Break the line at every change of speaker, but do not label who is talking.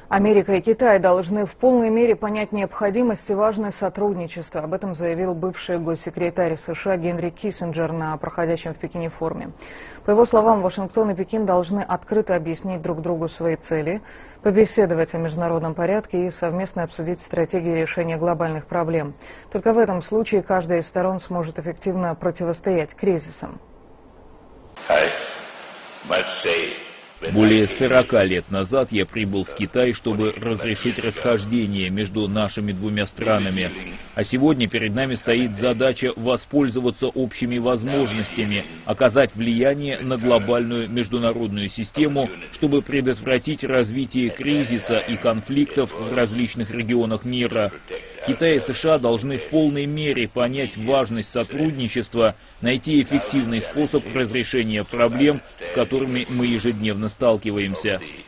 Америка и Китай должны в полной мере понять необходимость и важность сотрудничества. Об этом заявил бывший госсекретарь США Генри Киссинджер на проходящем в Пекине форуме. По его словам, Вашингтон и Пекин должны открыто объяснить друг другу свои цели, побеседовать о международном порядке и совместно обсудить стратегии решения глобальных проблем. Только в этом случае каждая из сторон сможет эффективно противостоять кризисам.
Более 40 лет назад я прибыл в Китай, чтобы разрешить расхождение между нашими двумя странами. А сегодня перед нами стоит задача воспользоваться общими возможностями, оказать влияние на глобальную международную систему, чтобы предотвратить развитие кризиса и конфликтов в различных регионах мира. Китай и США должны в полной мере понять важность сотрудничества, найти эффективный способ разрешения проблем, с которыми мы ежедневно сталкиваемся.